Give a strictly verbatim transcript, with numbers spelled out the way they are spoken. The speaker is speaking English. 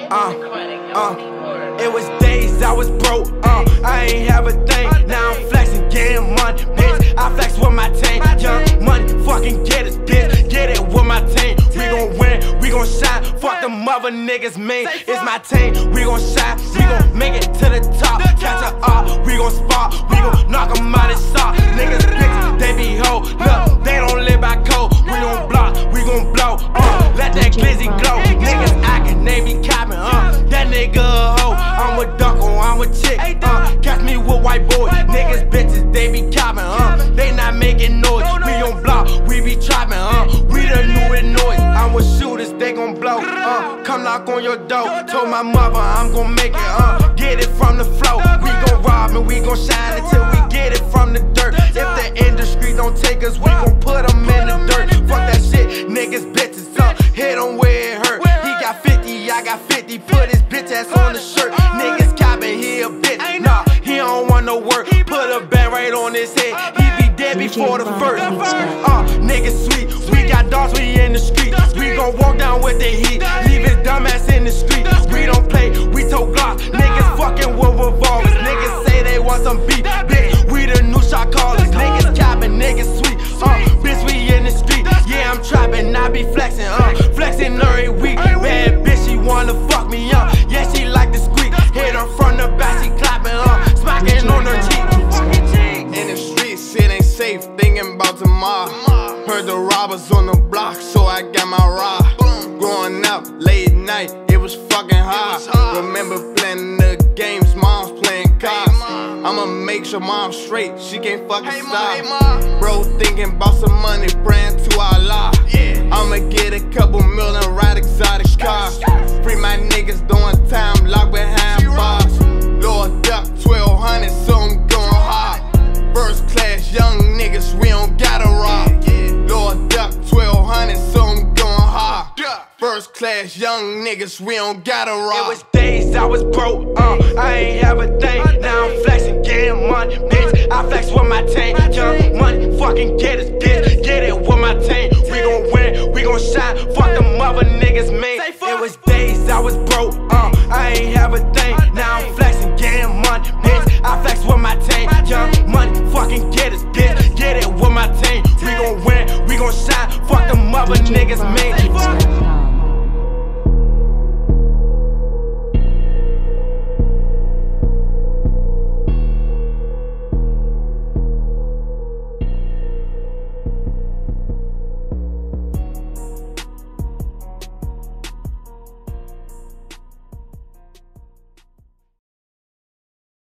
Uh, uh, it was days I was broke, uh, I ain't have a thing. Now I'm flexing, getting money, bitch. I flex with my team, young money, fucking get it, bitch. Get it with my team. We gon' win, we gon' shine. Fuck the mother niggas, mean. It's my team, we gon' shine. We gon' make it to the top. Catch a up, we gon' spot. We gon' knock 'em out of sock. Niggas bitch, they be hoe. Look, they don't live by code. We gon' block, we gon' blow. Uh, let that glizzy glow. Niggas actin', they be capping. Uh, that nigga a hoe. I'm a duckle, I'm a chick. Uh, catch me with white boys. Niggas bitches, they be capping. Uh, they not making noise. We on block, we be trapping. Uh, we the new with noise. I'm with shooters, they gon' blow. Uh, come knock on your door. Told my mother I'm gon' make it. Uh, get it from the flow. We gon' rob and we gon' shine until we get it from the dirt. If the industry don't take us, we gon' put them in the dirt. Fuck that shit, niggas bitches up. Hit him where it hurt. He got fifty, I got fifty. Put his bitch ass on the shirt. Niggas capping, he a bitch. Nah, he don't want no work. Put a band right on his head. He be dead before the first. Uh, niggas sweet. We got dogs, we in the street. We gon' walk down with the heat. Leave his dumb ass in the street. We don't play, we tote glocks. Niggas fucking with revolvers. Niggas say they want some beef. Bitch, we the new shot callers. Niggas capping, niggas sweet. Uh, bitch, we in the street. Yeah, I'm trapping, I be flexing. Uh, flexing every week. Bad bitch, she wanna fuck me up. Yeah, she like to squeak. Hit her from the back, she clapping up. Smacking on her cheek. In the streets, it ain't safe, thinking about tomorrow. Heard the robbers on the block, so I got my ride. Growing up, late night, it was fucking hard. Remember playing the games, mom's playing cards. I'ma make sure mom's straight, she can't fucking stop. Bro thinking about some money, praying to Allah. I'ma get a couple million, ride exotic cars. Free my niggas doing time, locked behind bars. Lord Duck, twelve hundred, so I'm going hard. First class, young niggas, we don't gotta rob. Lord Duck, twelve hundred, so I'm going hard. First class, young niggas, we don't gotta rob. It was days I was broke, uh, I ain't have a thing. Now I'm flexing, getting money, bitch. I flex with my team, young money, fucking get it, bitch. Get it with my team. We gon' win, we gon' shine. Fuck the mother niggas, mean. It was days I was broke, uh, I ain't have a thing. Now I'm flexing, getting money, bitch. I flex with my team, young money, fucking get it, bitch. Get it with my team. We gon' win, we gon' shine. Fuck the mother niggas, mean.